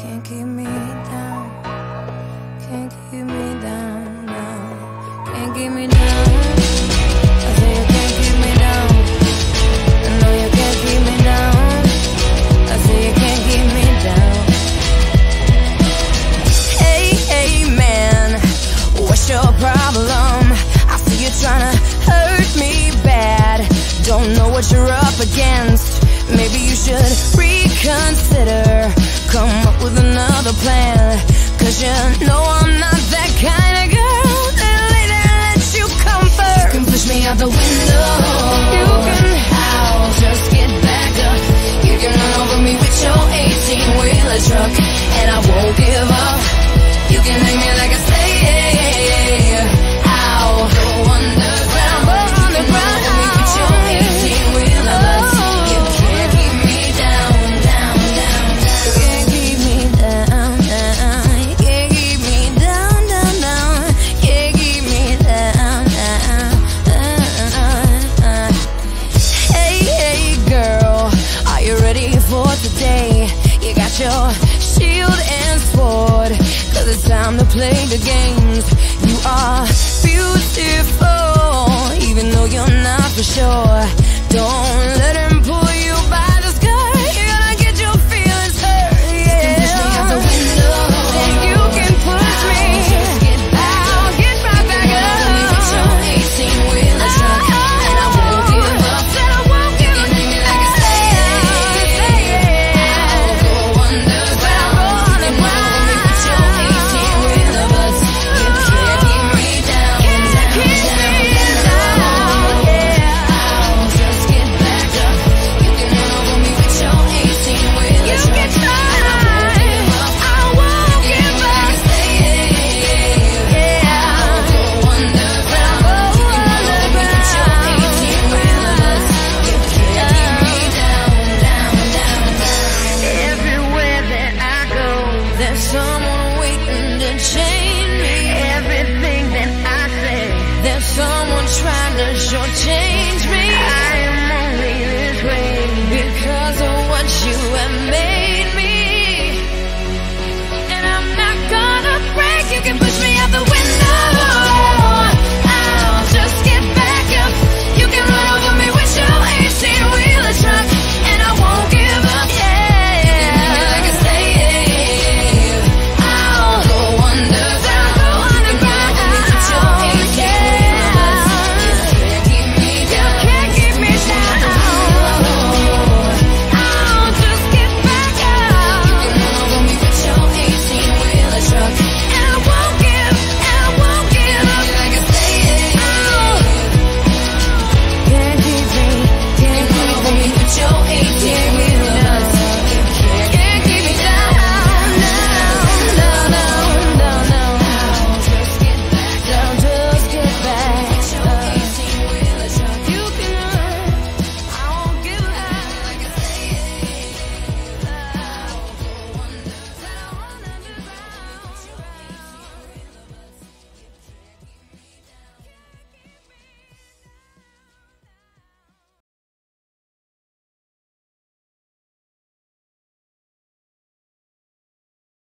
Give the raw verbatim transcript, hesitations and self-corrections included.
can't keep me down. Can't keep me down, no. Can't keep me down. I say you can't keep me down. I know you can't keep me down. I say you can't keep me down. Hey, hey, man, what's your problem? I see you tryna hurt me bad. Don't know what you're up against. Maybe you should reconsider. Come up with another plan. Cause you know I'm not that kind of girl that'll lay there and let you come first. You can push me out the window. You can I'll just get back up. You can run over me with your eighteen-wheeler truck, and I won't give up. You can hang me like a slave. I'll go underground, go underground. Run over me with your eighteen-wheeler bus. You can't keep me down, down, down, down. You can't keep me down, down. You can't keep me down, down, down. You can't keep me down, down, down. Hey, hey, girl, are you ready for today? You got your shield and sword, cause it's time to play the games. You are beautiful, even though you're not for sure.